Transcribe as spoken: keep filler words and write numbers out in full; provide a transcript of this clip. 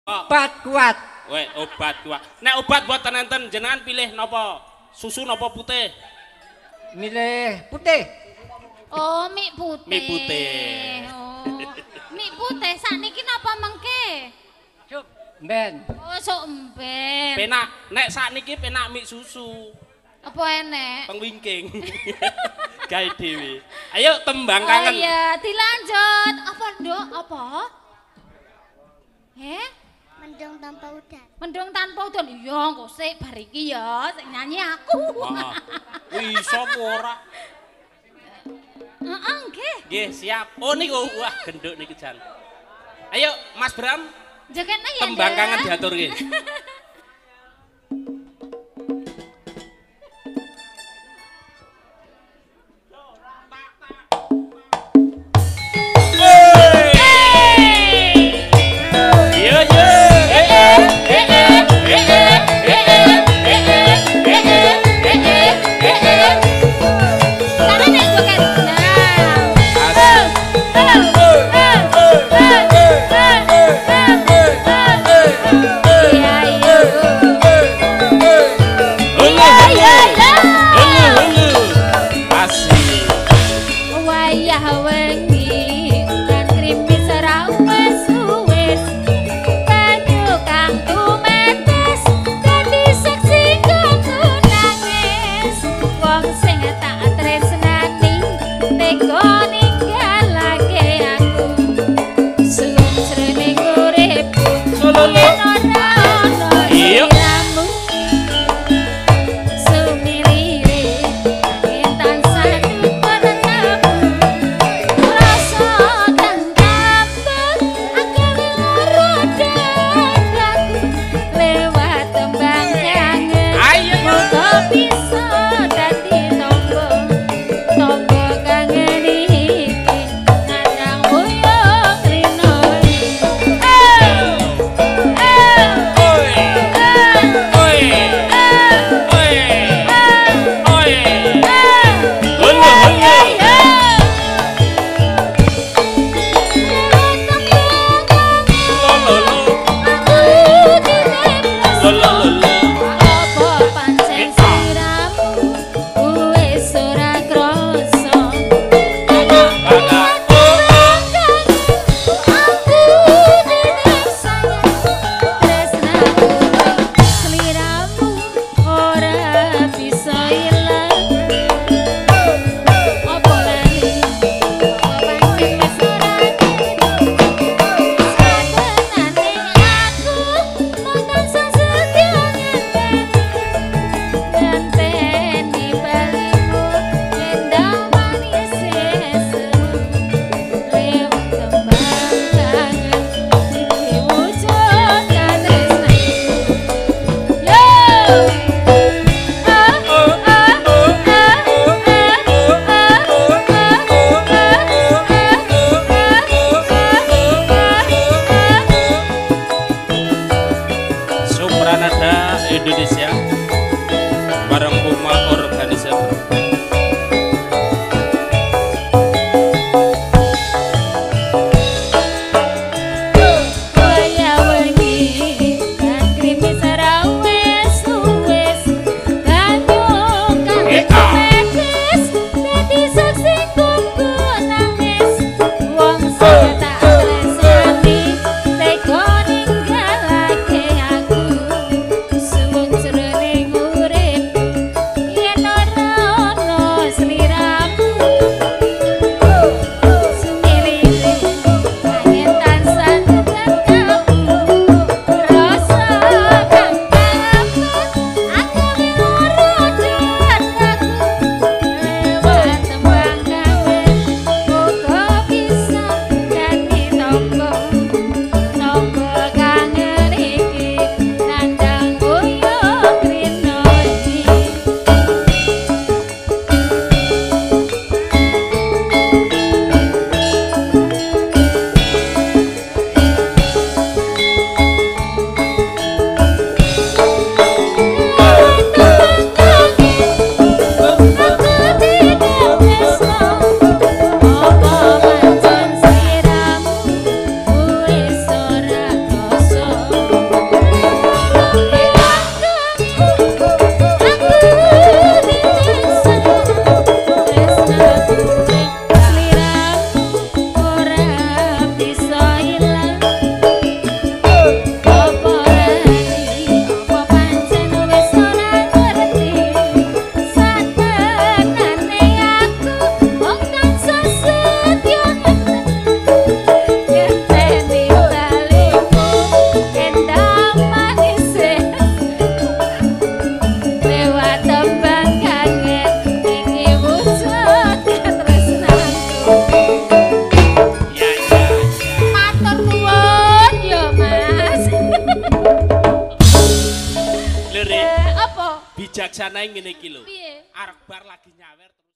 Obat kuat. Weh, obat kuat. Nek obat buatan enten jenengan pilih napa? Susu napa putih? Milih putih. Oh, mie putih. Mie putih. Oh, mie putih sakniki napa mengke? Sup, ben. Oh, sok emben. Penak, nek sakniki penak mie susu. Apa enek? Pengwingking. Gawe dhewe. Ayo tembang Oh kangen. iya, dilanjut. Apa, Nduk? Apa? Eh? Mendung tanpa udan. Mendung tanpa udan. Iya, kok sik bar iki ya, sing nyanyi aku. Heeh. Iso apa ora? Heeh, nggih. Nggih, siap. Oh niku wah genduk niki jan. Ayo Mas Bram, Jaketnya ya. tembang Nduk. kangen diaturke. Suwung jroning rencanain ngene iki lho. Piye? Arek bar lagi nyawer terus